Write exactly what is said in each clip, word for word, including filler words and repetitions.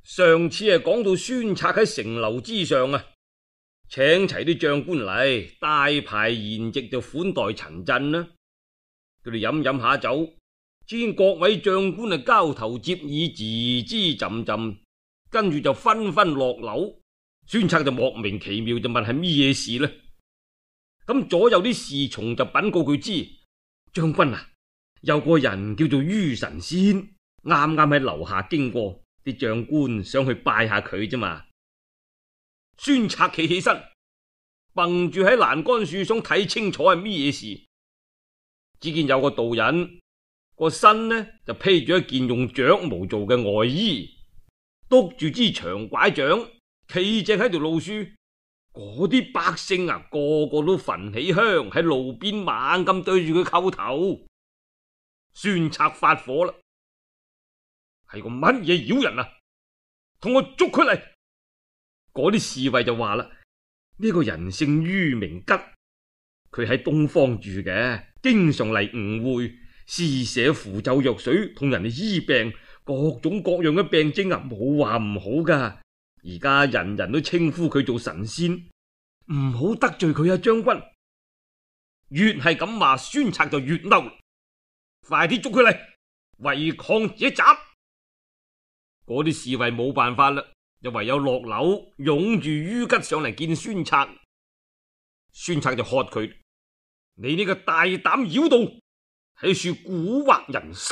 上次係講到孫策喺城樓之上啊，請齊啲將官嚟，大排筵席就款待陳震啦。佢哋飲飲下酒，見各位將官啊交頭接耳，吱吱浸浸，跟住就紛紛落樓。孫策就莫名其妙就問係咩嘢事呢？咁左右啲侍從就稟告佢知，將軍啊，有個人叫做于神仙，啱啱喺樓下經過，啲將官想去拜下佢啫嘛。孫策企起身，蹦住喺欄杆樹上睇清楚係咩嘢事。只見有個道人個身呢就披住一件用雀毛做嘅外衣，督住支長拐杖，企正喺條路樹。嗰啲百姓啊，個個都焚起香喺路邊猛咁對住佢叩頭。孫策發火啦，係個乜嘢妖人啊？同我捉佢嚟！嗰啲侍衛就話啦，呢個人姓于名吉，佢喺東方住嘅，經常嚟吳會施捨符咒藥水，同人哋醫病，各種各樣嘅病症啊，冇話唔好噶。而家人人都稱呼佢做神仙，唔好得罪佢啊，將軍。越係咁話，孫策就越嬲，快啲捉佢嚟，違抗者斬。嗰啲侍衛冇辦法啦，就唯有落樓擁住于吉上嚟見孫策。孫策就喝佢：你呢個大膽妖道，喺處蠱惑人心！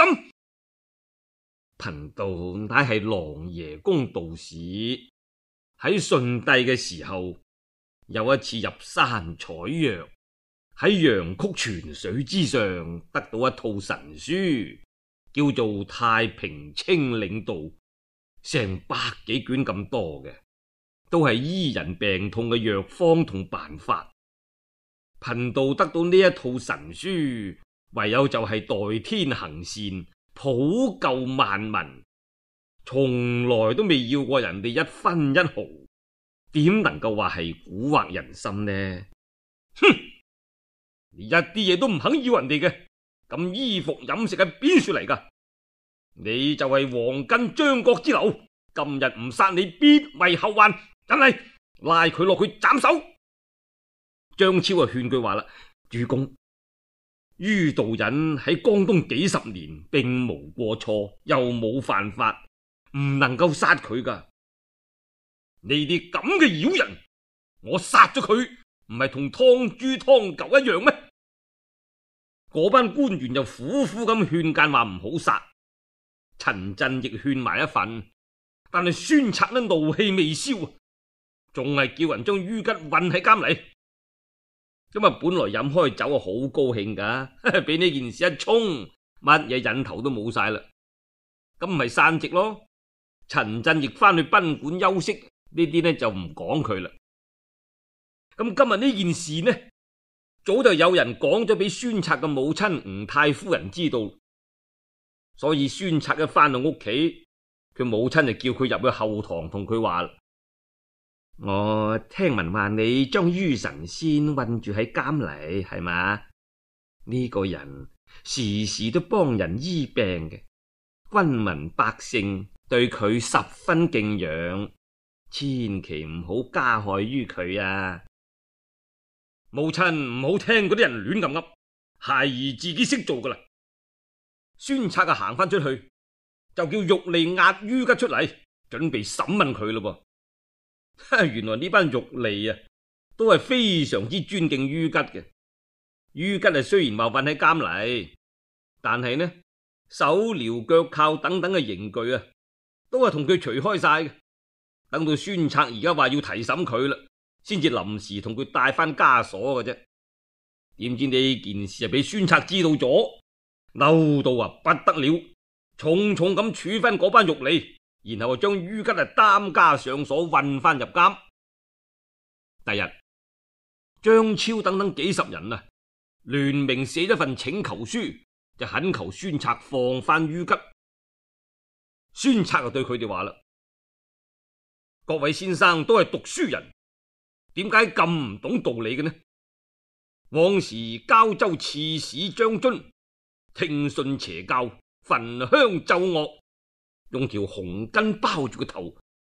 貧道乃係琅琊宮道士，喺順帝嘅時候，有一次入山採藥，喺陽曲泉水之上得到一套神書，叫做《太平清領道》，成百幾卷咁多嘅，都係醫人病痛嘅藥方同辦法。貧道得到呢一套神書，唯有就係代天行善，普救萬民，從來都未要過人哋一分一毫，點能夠話係蠱惑人心呢？哼！你一啲嘢都唔肯要人哋嘅，咁衣服飲食係邊處嚟噶？你就係黃巾張角之流，今日唔殺你必為後患，真係拉佢落去斬首。張超啊勸佢話啦，主公，于道人喺江東幾十年，並無過錯，又冇犯法，唔能夠殺佢噶。呢啲咁嘅妖人，我殺咗佢，唔係同劏豬劏狗一樣咩？嗰班官員就苦苦咁勸諫話唔好殺，陳震亦勸埋一份，但係孫策呢怒氣未消，仲係叫人將于吉運喺監嚟。咁啊，本來飲開酒啊，好高興噶，俾呢件事一衝，乜嘢癮頭都冇晒啦。咁咪散席咯。陳震亦翻去賓館休息，呢啲呢就唔講佢啦。咁今日呢件事呢，早就有人講咗俾孫策嘅母親吳太夫人知道，所以孫策一翻到屋企，佢母親就叫佢入去後堂同佢話：我聽聞話你將于神仙困住喺監嚟，係嘛？呢個人時時都幫人醫病嘅，軍民百姓對佢十分敬仰，千祈唔好加害於佢啊！母親唔好聽嗰啲人亂咁噏，孩兒自己識做噶啦。孫策啊行翻出去，就叫玉吏押于吉出嚟，準備審問佢咯噃。原來呢班玉吏啊，都係非常之尊敬于吉嘅。于吉啊雖然話困喺監嚟，但係呢手鐐腳銬等等嘅刑具啊，都係同佢除開晒嘅。等到孫策而家話要提審佢啦，先至臨時同佢帶翻枷鎖嘅啫。點知呢件事啊俾孫策知道咗，嬲到啊不得了，重重咁處分嗰班玉吏，然後將于吉啊擔枷上鎖，運翻入監。第日張超等等幾十人啊聯名寫咗份請求書，就懇求孫策放翻于吉。孫策就對佢哋話啦：各位先生都係讀書人，點解咁唔懂道理嘅呢？往時交州刺史張津聽信邪教，焚香奏樂，用條紅巾包住個頭，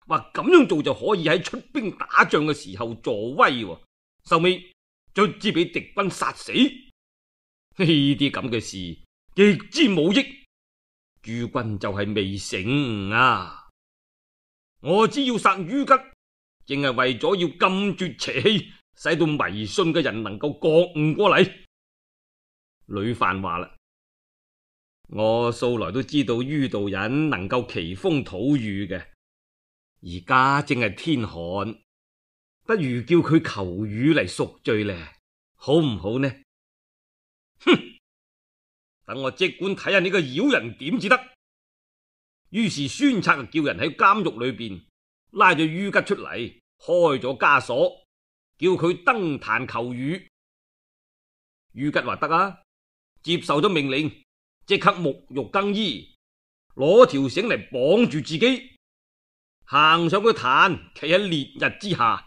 話咁樣做就可以喺出兵打仗嘅時候助威，收尾卒之俾敵軍殺死。呢啲咁嘅事極之冇益，諸君就係未醒啊！我只要殺于吉，淨係為咗要禁絕邪氣，使到迷信嘅人能夠覺悟過嚟。呂範話啦：我素來都知道于道人能夠奇風吐雨嘅，而家正係天寒，不如叫佢求雨嚟贖罪咧，好唔好呢？哼！等我即管睇下你個妖人點至得。於是孫策叫人喺監獄裏邊拉咗于吉出嚟，開咗枷鎖，叫佢登壇求雨。于吉話得啊，接受咗命令，即刻沐浴更衣，攞條繩嚟綁住自己，行上個壇，企喺烈日之下。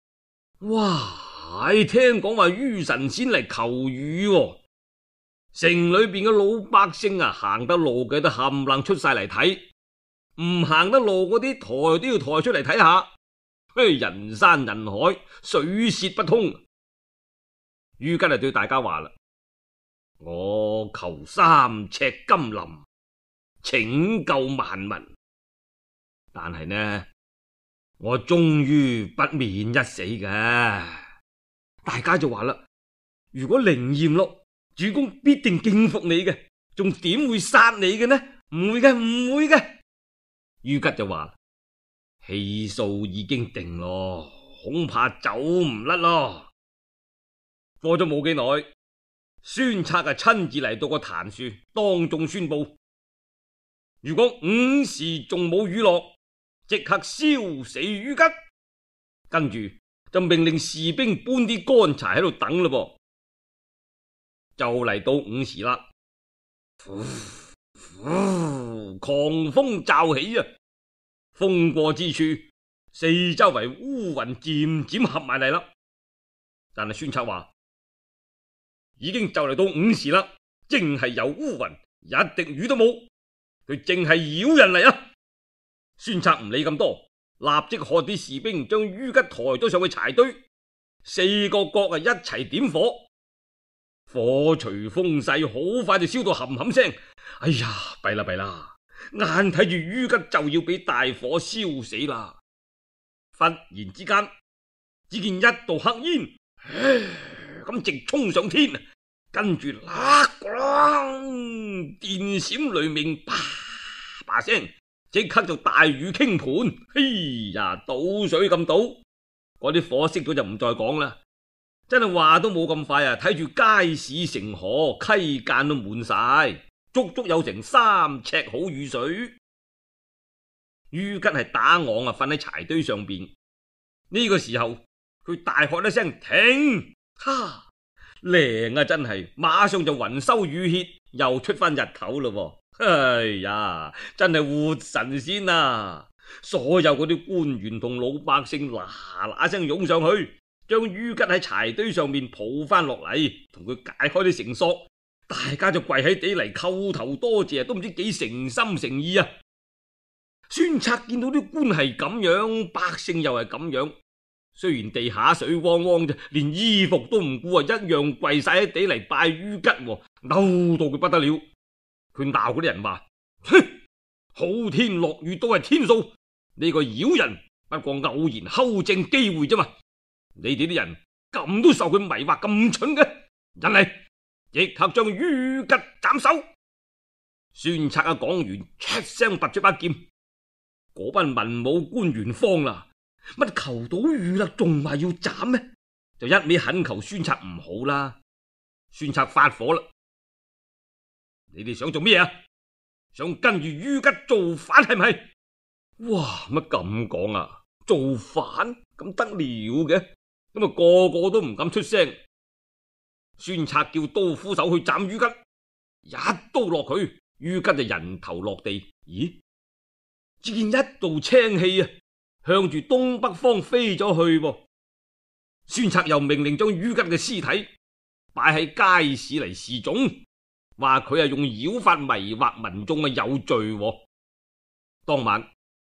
哇！聽講話于神仙嚟求雨喎。城裏邊嘅老百姓啊，行得路嘅都冚唪唥出晒嚟睇，唔行得路嗰啲抬都要抬出嚟睇下。嘿，人山人海，水泄不通。于吉就對大家話啦：我求三尺金林，拯救萬民。但係呢，我終於不免一死嘅。大家就話啦：如果靈驗咯，主公必定敬服你嘅，仲點會殺你嘅呢？唔會嘅，唔會嘅。于吉就話：氣數已經定咯，恐怕走唔甩咯。過咗冇幾耐，孫策啊親自嚟到個壇樹，當眾宣布：如果午時仲冇雨落，即刻燒死于吉。跟住就命令士兵搬啲乾柴喺度等咯噃。就嚟到午時啦，呼呼，狂風驟起啊！風過之處，四周圍烏雲漸漸合埋嚟啦。但係孫策話：已經就嚟到午時啦，淨係有烏雲，一滴雨都冇，佢淨係妖人嚟啊！孫策唔理咁多，立即喝啲士兵將于吉抬咗上去柴堆，四個角啊一齊點火。火隨風勢，好快就燒到冚冚聲。哎呀，弊啦弊啦，眼睇住于吉就要俾大火燒死啦！忽然之間，只見一道黑煙咁直衝上天，跟住啦咣，電閃雷鳴，啪啪聲，即刻就大雨傾盆。嘿呀，倒水咁倒，嗰啲火熄咗就唔再講啦。真係話都冇咁快啊！睇住街市成河，溪澗都滿晒，足足有成三尺好雨水。于吉係打昂啊，瞓喺柴堆上邊。呢個時候佢大喝一聲停，哈，靚啊！真係馬上就雲收雨歇，又出翻日頭咯。哎呀，真係活神仙啊！所有嗰啲官員同老百姓嗱嗱聲湧上去，將于吉喺柴堆上面抱翻落嚟，同佢解開啲繩索，大家就跪喺地嚟叩頭多謝，都唔知幾誠心誠意啊！孫策見到啲官係咁樣，百姓又係咁樣，雖然地下水汪汪啫，連衣服都唔顧啊，一樣跪晒喺地嚟拜于吉，嬲到佢不得了。佢鬧嗰啲人話：哼，好天落雨都係天數，呢個妖人不過偶然睺正機會啫嘛。你哋啲人咁都受佢迷惑，咁蠢嘅人嚟，即刻將于吉斬首。孫策啊講完，出聲拔出把劍。嗰班文武官員慌啦，乜求到雨啦，仲話要斬咩？就一味懇求孫策唔好啦。孫策發火啦：你哋想做咩啊？想跟住于吉造反係咪？哇，乜咁講啊？造反咁得了嘅？咁啊，個個都唔敢出聲。孫策叫刀斧手去斬于吉，一刀落去，于吉就人頭落地。咦？只見一道青氣啊，向住東北方飛咗去噃。孫策又命令將于吉嘅屍體擺喺街市嚟示眾，話佢係用妖法迷惑民眾啊，有罪。當晚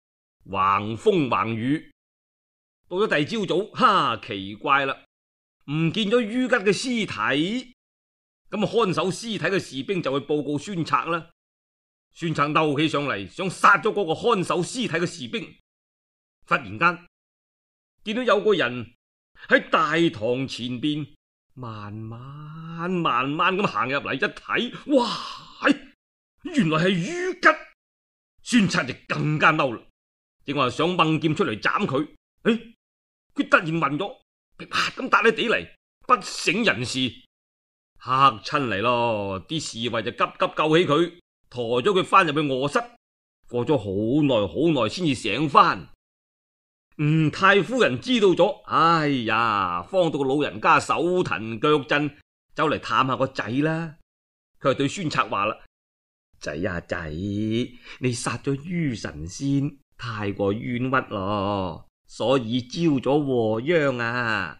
橫風橫雨。到咗第二朝早，哈，奇怪啦，唔見咗于吉嘅屍體。咁啊，看守屍體嘅士兵就去報告孫策啦。孫策嬲起上嚟，想殺咗嗰個看守屍體嘅士兵。忽然間見到有個人喺大堂前邊慢慢慢慢咁行入嚟，一睇，哇，原來係于吉。孫策就更加嬲啦，正話想掹劍出嚟斬佢，誒，佢突然暈咗，啪咁笪喺地嚟，不省人事，嚇親嚟咯。啲侍衛就急急救起佢，抬咗佢翻入去臥室。過咗好耐好耐先至醒翻。吳太夫人知道咗，哎呀，慌到個老人家手騰腳震，走嚟探下個仔啦。佢就對孫策話啦：仔呀仔，你殺咗于神仙，太過冤屈咯，所以招咗禍殃啊！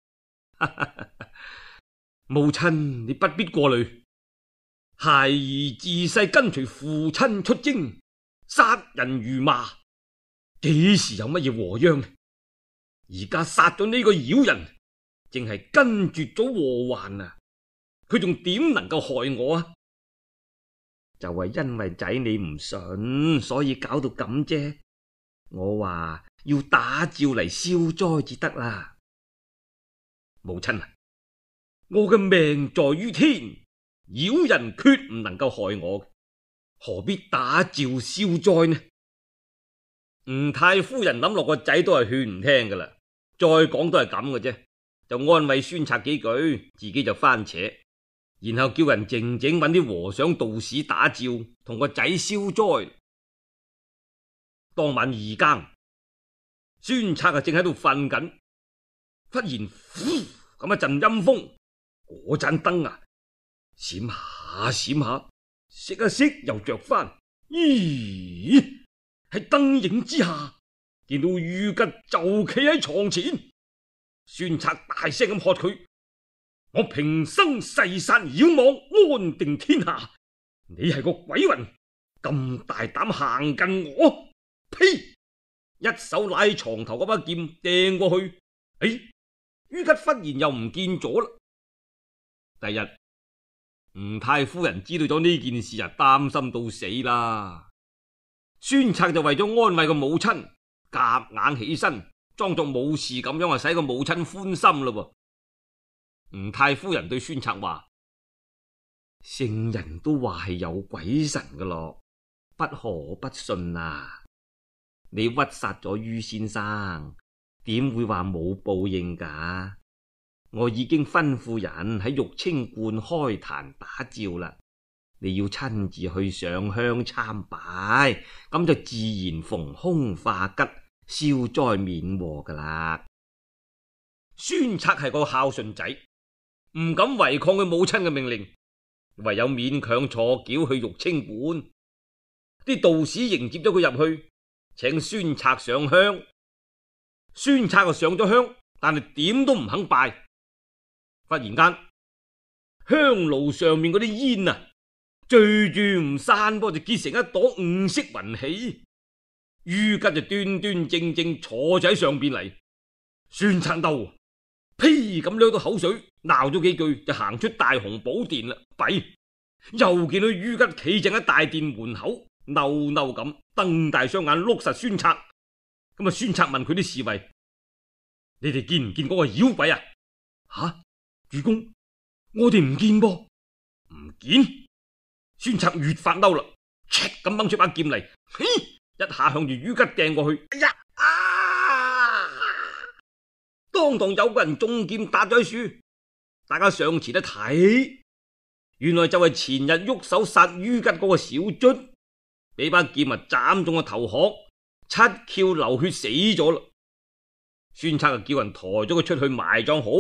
母親，你不必過慮，孩兒自細跟隨父親出征，殺人如麻，幾時有乜嘢禍殃呢？而家殺咗呢個妖人，淨係根絕咗禍患啊！佢仲點能夠害我啊？就係因為仔你唔信，所以搞到咁啫。我話要打醮嚟消災至得啦。母親啊，我嘅命在於天，妖人決唔能夠害我，何必打醮消災呢？吳太夫人諗落個仔都係勸唔聽噶啦，再講都係咁嘅啫，就安慰孫策幾句，自己就翻扯，然後叫人靜靜揾啲和尚道士打醮，同個仔消災。當晚二更，孫策啊正喺度瞓緊，忽然呼咁一陣陰風，嗰盞燈啊閃下閃下，熄一熄又着翻。咦？喺燈影之下，見到于吉就企喺床前。孫策大聲咁喝佢：我平生誓殺妖魔，安定天下。你係個鬼魂，咁大膽行近我！呸！一手拉床頭嗰把劍掟過去，哎，于吉忽然又唔見咗啦。第日吳太夫人知道咗呢件事啊，擔心到死啦。孫策就為咗安慰個母親，夾硬起身，裝作冇事咁樣啊，使個母親歡心咯。吳太夫人對孫策話：聖人都話係有鬼神噶咯，不可不信啊！你屈殺咗于先生，點會話冇報應噶？我已經吩咐人喺玉清觀開壇打醮啦。你要親自去上香參拜，咁就自然逢凶化吉，消災免禍噶啦。孫策係個孝順仔，唔敢違抗佢母親嘅命令，唯有勉強坐轎去玉清觀。啲道士迎接咗佢入去，請孫策上香。孫策就上咗香，但係點都唔肯拜。忽然間，香爐上面嗰啲煙啊，聚住唔散噃，就結成一朵五色雲氣。于吉就端端正正坐咗喺上邊嚟。孫策鬥，呸咁撩到口水，鬧咗幾句就行出大雄寶殿啦。弊，又見到于吉企正喺大殿門口，嬲嬲咁瞪大雙眼碌實孫策。咁啊，孫策問佢啲侍衛：你哋見唔見嗰個妖鬼啊？吓，主公，我哋唔見噃。唔見？孫策越發嬲啦，切咁掹出把劍嚟，嘿，一下向住于吉掟過去。哎呀啊！當堂有個人中劍打咗喺樹，大家上前一睇，原來就係前日喐手殺于吉嗰個小卒，俾把劍啊斬中個頭殼，七竅流血死咗啦。孫策就叫人抬咗佢出去埋葬好。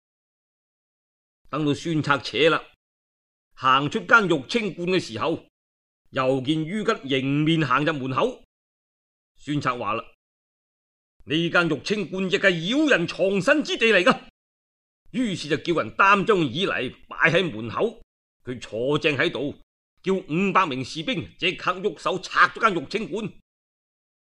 等到孫策扯啦，行出間玉清觀嘅時候，又見于吉迎面行入門口。孫策話啦：呢間玉清觀亦係妖人藏身之地嚟噶。於是就叫人擔張椅嚟擺喺門口，佢坐正喺度，叫五百名士兵即刻喐手拆咗間玉清觀。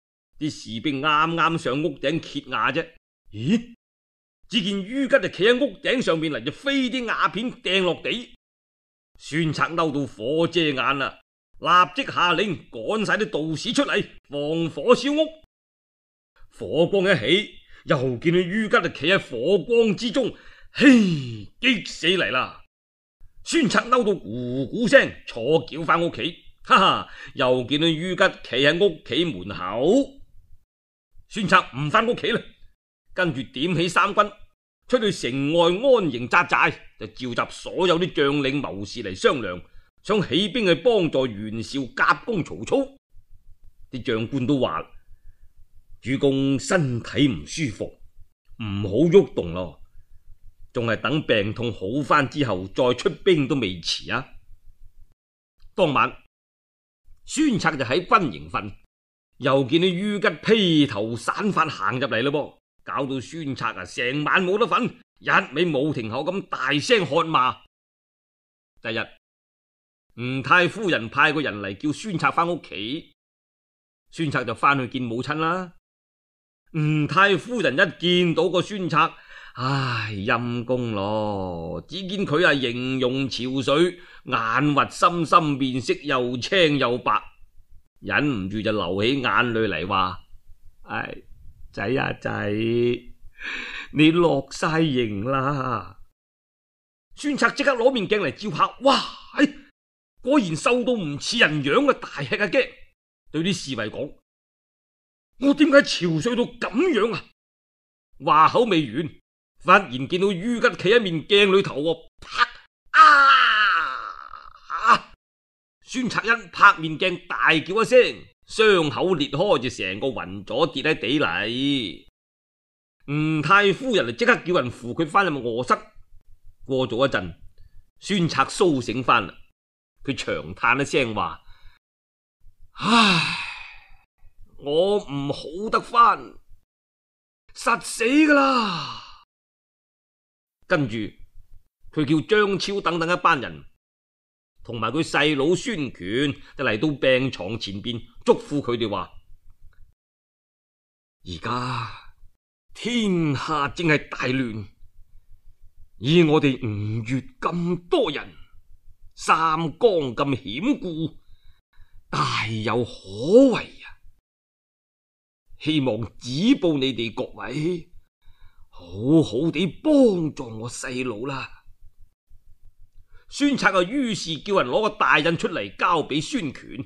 啲士兵啱啱上屋頂揭瓦啫，咦？只見于吉就企喺屋頂上面嚟，就飛啲瓦片掟落地。孫策嬲到火遮眼啦，立即下令趕晒啲道士出嚟防火燒屋。火光一起，又見到于吉就企喺火光之中，嘿，激死嚟啦！孫策嬲到咕咕聲坐轎翻屋企，哈哈，又見到于吉企喺屋企門口。孫策唔翻屋企啦，跟住點起三軍出去城外安營紮寨，就召集所有啲將領謀士嚟商量，想起兵去幫助袁紹夾攻曹操。啲將官都話：主公身體唔舒服，唔好喐動咯，仲係等病痛好翻之後再出兵都未遲啊！當晚，孫策就喺軍營瞓，又見到于吉披頭散髮行入嚟咯噃，搞到孫策啊成晚冇得瞓，一味冇停口咁大聲喝罵。第日，吳太夫人派個人嚟叫孫策翻屋企，孫策就翻去見母親啦。吳太夫人一見到個孫策，唉，陰公咯，只見佢係形容憔悴，眼核深深，面色又青又白，忍唔住就流起眼淚嚟，話：唉，仔啊仔，你落晒刑啦！孫策即刻攞面鏡嚟照下，哇，果然瘦到唔似人樣嘅，大吃一驚，對啲侍衛講：我點解憔悴到咁樣啊？話口未完，忽然見到于吉企喺面鏡裏頭，啪啊！孫策一拍面鏡，大叫一聲，傷口裂開，就成個暈咗跌喺地嚟。吳太夫人就即刻叫人扶佢翻入臥室。過咗一陣，孫策蘇醒翻啦，佢長嘆一聲話：唉，我唔好得翻，實死噶啦！跟住佢叫張超等等一班人，同埋佢細佬孫權就嚟到病床前邊，囑咐佢哋話：而家天下正係大亂，以我哋吳越咁多人，三江咁險固，大有可為啊！希望止報你哋各位好好地幫助我細佬啦。孫策啊，於是叫人攞個大印出嚟交俾孫權。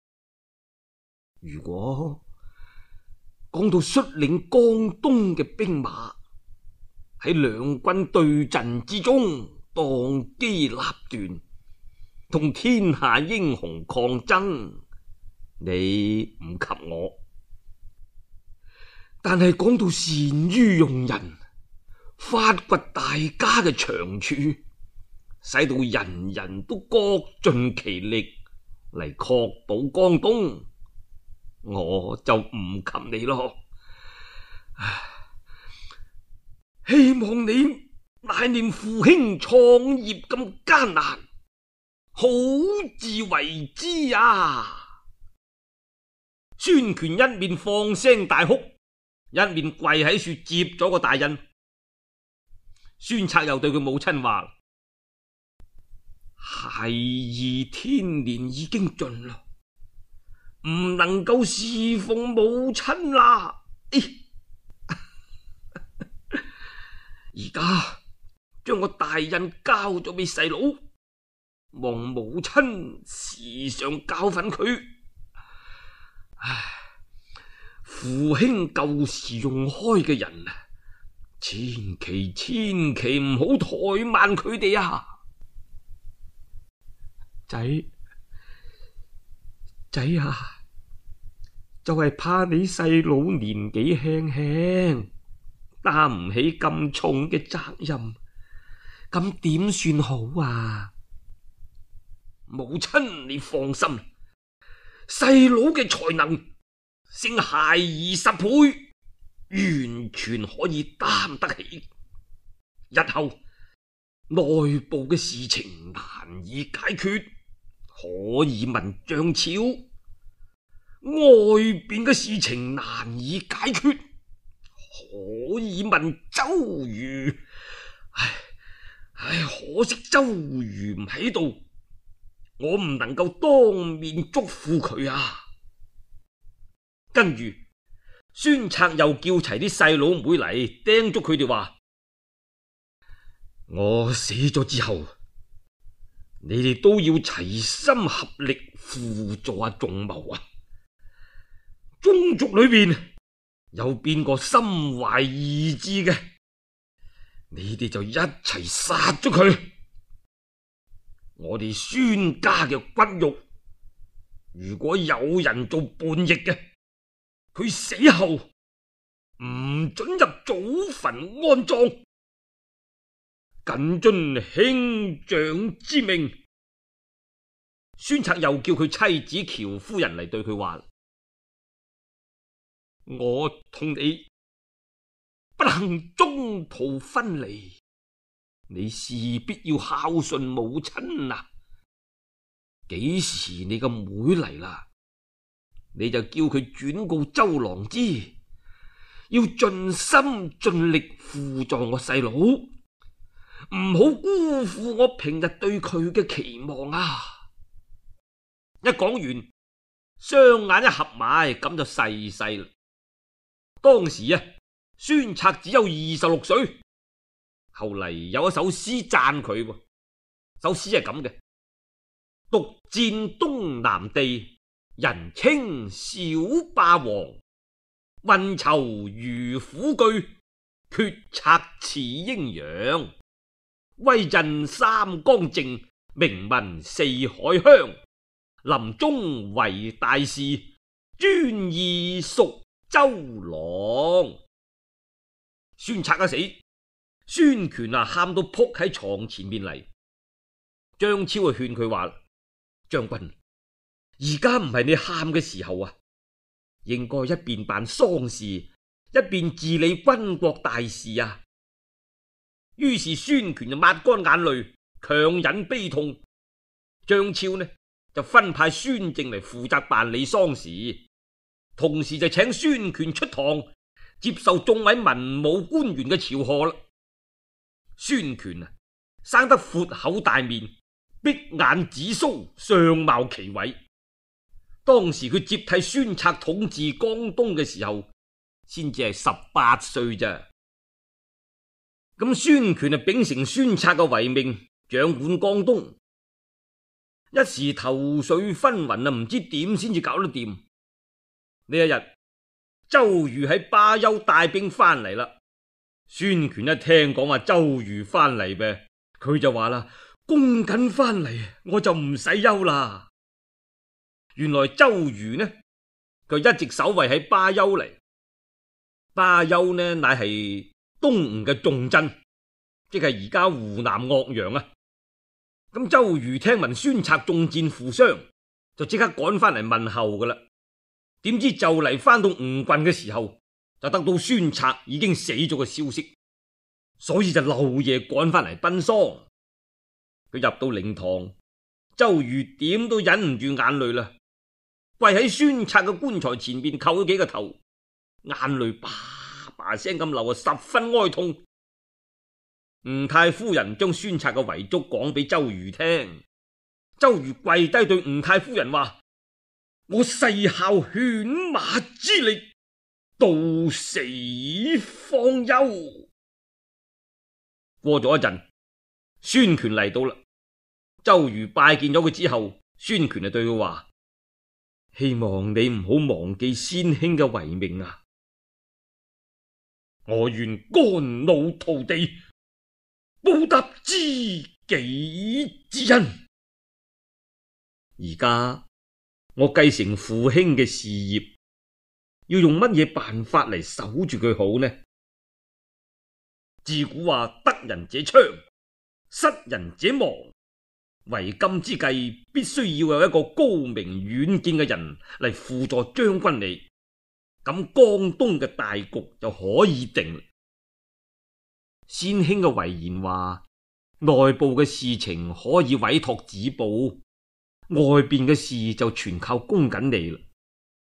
如果講到率領江東嘅兵馬喺兩軍對陣之中當機立斷，同天下英雄抗爭，你唔及我。但係講到善於用人，發掘大家嘅長處，使到人人都各盡其力嚟確保江東，我就唔及你咯。希望你乃念父兄創業咁艱難，好自為之啊！孫權一面放聲大哭，一面跪喺樹接咗個大印。孫策又對佢母親話：孩兒天年已經盡啦，唔能夠侍奉母親啦。而家將個大印交咗俾細佬，望母親時常教訓佢。唉，父兄舊時用開嘅人，千祈千祈唔好怠慢佢哋啊！仔仔啊，就係怕你細佬年紀輕輕，擔唔起咁重嘅責任，咁點算好啊？母親你放心，細佬嘅才能勝孩兒十倍，完全可以擔得起。日後內部嘅事情難以解決，可以問張超， 外邊嘅事情難以解決，可以問周瑜。唉唉，可惜周瑜唔喺度，我唔能夠當面囑咐佢啊。跟住孫策又叫齊啲細佬妹嚟，叮囑佢哋話：我死咗之後，你哋都要齊心合力輔助阿仲謀啊！宗族裏邊有邊個心懷異志嘅，你哋就一齊殺咗佢。我哋孫家嘅骨肉，如果有人做叛逆嘅，佢死後唔准入祖墳安葬。謹遵兄長之命。孫策又叫佢妻子喬夫人嚟對佢話：我同你不幸中途分離，你勢必要孝順母親啊！幾時你個妹嚟啦，你就叫佢轉告周郎知，要盡心盡力輔助我細佬，唔好辜負我平日對佢嘅期望啊！一講完，雙眼一合埋，咁就逝世啦。當時啊，孫策只有二十六歲。後嚟有一首詩讚佢，首詩係咁嘅：獨佔東南地，人稱小霸王。運籌如虎踞，決策似鷹揚。威震三江正，名聞四海鄉。臨終為大事，專意屬周郎。孫策一死，孫權啊喊到撲喺床前面嚟。張超啊勸佢話：將軍，而家唔係你喊嘅時候啊，應該一邊辦喪事，一邊治理軍國大事啊。於是孫權就抹乾眼淚，強忍悲痛。張超呢就分派孫靖嚟負責辦理喪事，同時就請孫權出堂接受眾位文武官員嘅朝賀啦。孫權啊，生得闊口大面，碧眼紫鬚，相貌奇偉。當時佢接替孫策統治江東嘅時候，先至係十八歲咋。咁孫權啊秉承孫策嘅遺命，掌管江東。一時頭緒紛紜啊，唔知點先至搞得掂。呢一日，周瑜喺巴丘帶兵翻嚟啦。孫權一聽講話周瑜翻嚟唄，佢就話啦：公瑾翻嚟，我就唔使憂啦。原來周瑜呢，佢一直守衛喺巴丘嚟。巴丘呢，乃係東吳嘅重鎮，即係而家湖南岳陽啊。咁周瑜聽聞孫策中箭負傷，就即刻趕翻嚟問候噶啦。點知就嚟翻到吳郡嘅時候，就得到孫策已經死咗嘅消息，所以就漏夜趕翻嚟奔喪。佢入到靈堂，周瑜點都忍唔住眼淚啦，跪喺孫策嘅棺材前面叩咗幾個頭，眼淚叭叭聲咁流啊，十分哀痛。吳太夫人將孫策嘅遺囑講俾周瑜聽，周瑜跪低對吳太夫人話：我誓效犬馬之力，到死方休。過咗一陣，孫權嚟到啦。周瑜拜見咗佢之後，孫權就對佢話：希望你唔好忘記先兄嘅遺命啊！我願肝腦塗地，報答知己之恩。而家我繼承父兄嘅事業，要用乜嘢辦法嚟守住佢好呢？自古話得人者昌，失人者亡。為今之計，必須要有一個高明遠見嘅人嚟輔助將軍你，咁江東嘅大局就可以定。先兄嘅遺言話，內部嘅事情可以委託子布，外邊嘅事就全靠公瑾你啦。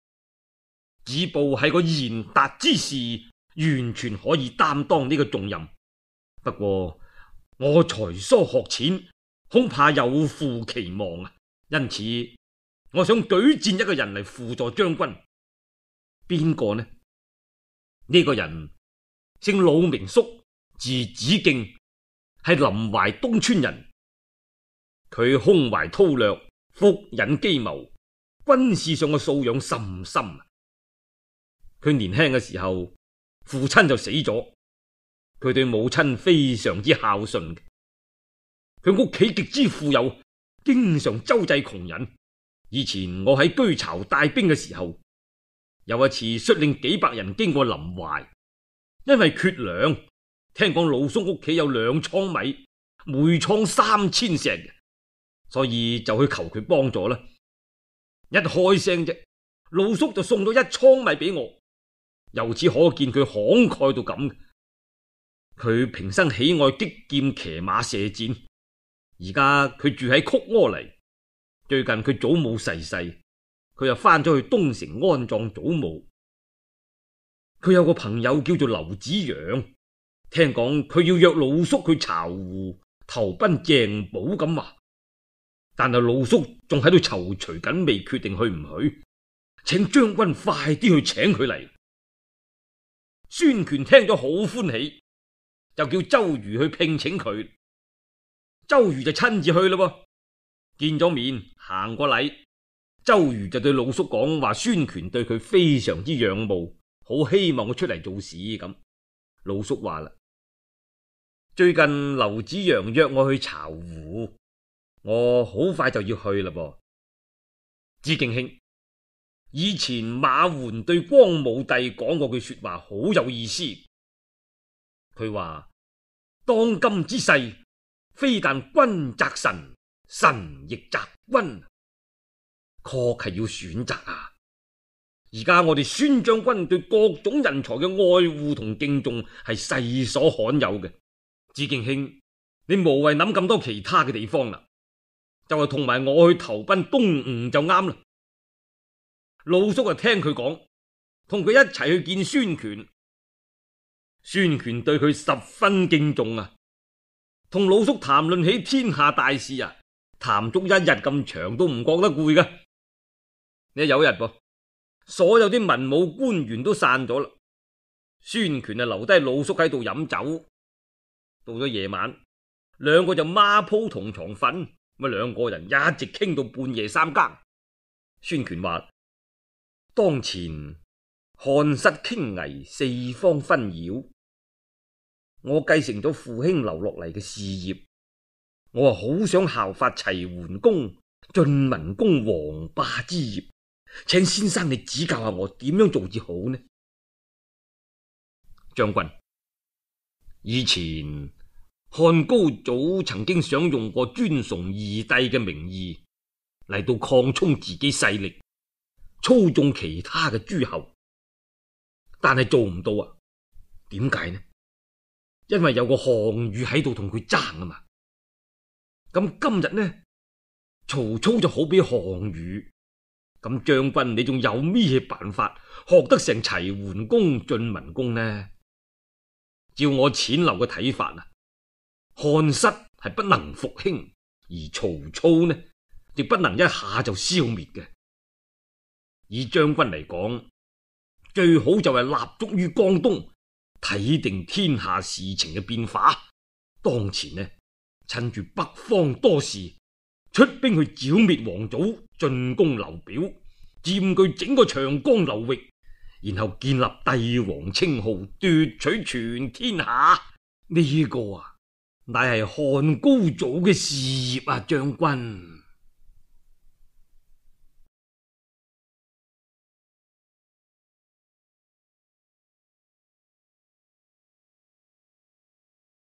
子布係個賢達之士，完全可以擔當呢個重任。不過我才疏學淺，恐怕有負期望啊！因此我想舉薦一個人嚟輔助將軍。邊個呢？呢個人姓魯名肅，字子敬，係臨淮東川人。佢胸懷韜略，腹隱機謀，軍事上嘅素養甚深。佢年輕嘅時候，父親就死咗，佢對母親非常之孝順。佢屋企極之富有，經常周濟窮人。以前我喺居巢帶兵嘅時候，有一次率領幾百人經過臨淮，因為缺糧，聽講魯肅屋企有兩倉米，每倉三千石，所以就去求佢幫助啦。一開聲啫，魯肅就送咗一倉米俾我，由此可見佢慷慨到咁。佢平生喜愛擊劍騎馬射箭，而家佢住喺曲阿黎。最近佢祖母逝世，佢又翻咗去東城安葬祖母。佢有個朋友叫做劉子揚，聽講佢要約魯肅去巢湖投奔鄭保咁話，但係魯肅仲喺度躊躇緊，未決定去唔去，請將軍快啲去請佢嚟。孫權聽咗好歡喜，就叫周瑜去聘請佢。周瑜就親自去啦噃。見咗面，行個禮，周瑜就對魯肅講話：孫權對佢非常之仰慕，好希望佢出嚟做事咁。魯肅話啦：最近劉子揚約我去巢湖，我好快就要去啦噃。子敬兄，以前馬援對光武帝講過句說話，好有意思。佢話：當今之世，非但君責臣，臣亦責君，確係要選擇啊！而家我哋孫將軍對各種人才嘅愛護同敬重係世所罕有嘅。子敬兄，你無謂諗咁多其他嘅地方啦，就係同埋我去投奔東吳就啱啦。魯肅就聽佢講，同佢一齊去見孫權。孫權對佢十分敬重啊，同魯肅談論起天下大事啊，談足一日咁長都唔覺得攰噶。呢有一日噃，所有啲文武官員都散咗啦，孫權啊留低魯肅喺度飲酒。到咗夜晚，兩個就孖鋪同床瞓，咁兩個人一直傾到半夜三更。孫權話：當前漢室傾危，四方紛擾，我繼承咗父兄留落嚟嘅事業，我啊好想效法齊桓公、晉文公王霸之業，請先生你指教下我點樣做至好呢？將軍，以前漢高祖曾經想用過尊崇二帝嘅名義嚟到擴充自己勢力，操縱其他嘅諸侯，但係做唔到啊！點解呢？因為有個項羽喺度同佢爭啊嘛。咁今日呢，曹操就好比項羽，咁將軍你仲有咩辦法學得成齊桓公、晉文公呢？照我淺陋嘅睇法啊，漢室係不能復興，而曹操呢亦不能一下就消滅嘅。以將軍嚟講，最好就係立足於江東，睇定天下事情嘅變化。當前呢，趁住北方多事，出兵去剿滅王祖，進攻劉表，佔據整個長江流域，然後建立帝王稱號，奪取全天下。呢個啊，乃係漢高祖嘅事業啊，將軍。